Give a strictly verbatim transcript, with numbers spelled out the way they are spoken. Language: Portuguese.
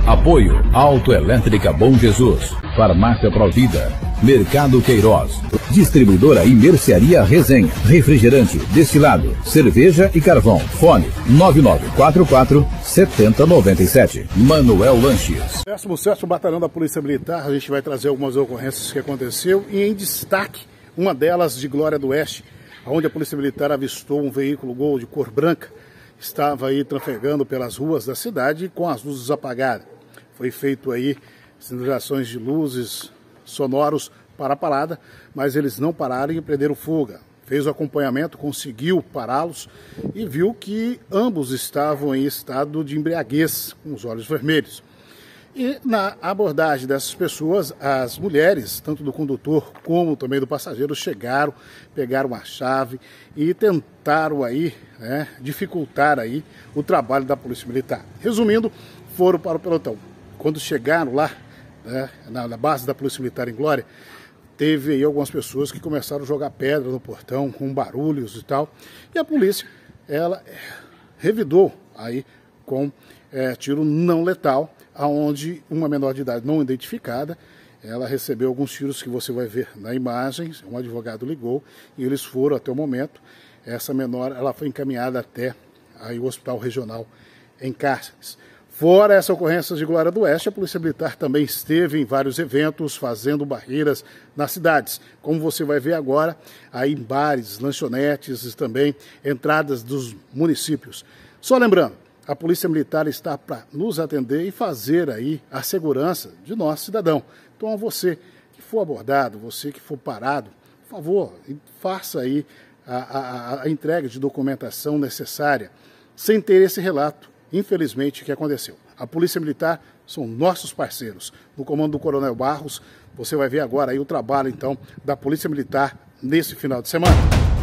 Apoio Autoelétrica Bom Jesus, Farmácia Provida, Mercado Queiroz, Distribuidora e Mercearia Resenha, Refrigerante, Destilado, Cerveja e Carvão. Fone nove nove quatro quatro sete zero nove sete. Manuel Lanches. décimo sétimo Batalhão da Polícia Militar, a gente vai trazer algumas ocorrências que aconteceu e em destaque, uma delas de Glória do Oeste, onde a Polícia Militar avistou um veículo Gol de cor branca, estava aí trafegando pelas ruas da cidade com as luzes apagadas. Foi feito aí sinalizações de luzes sonoros para a parada, mas eles não pararam e prenderam fuga. Fez o acompanhamento, conseguiu pará-los e viu que ambos estavam em estado de embriaguez, com os olhos vermelhos. E na abordagem dessas pessoas, as mulheres, tanto do condutor como também do passageiro, chegaram, pegaram a chave e tentaram aí, né, dificultar aí o trabalho da Polícia Militar. Resumindo, foram para o pelotão. Quando chegaram lá, né, na, na base da Polícia Militar em Glória, teve aí algumas pessoas que começaram a jogar pedra no portão, com barulhos e tal. E a polícia, ela revidou aí com é, tiro não letal, aonde uma menor de idade não identificada, ela recebeu alguns tiros que você vai ver na imagem. Um advogado ligou e eles foram até o momento. Essa menor, ela foi encaminhada até aí o Hospital Regional em Cárceres. Fora essa ocorrência de Glória do Oeste, a Polícia Militar também esteve em vários eventos fazendo barreiras nas cidades. Como você vai ver agora, aí em bares, lanchonetes e também entradas dos municípios. Só lembrando, a Polícia Militar está para nos atender e fazer aí a segurança de nosso cidadão. Então, a você que for abordado, você que for parado, por favor, faça aí a, a, a entrega de documentação necessária, sem ter esse relato, infelizmente, que aconteceu. A Polícia Militar são nossos parceiros. No comando do Coronel Barros, você vai ver agora aí o trabalho, então, da Polícia Militar nesse final de semana.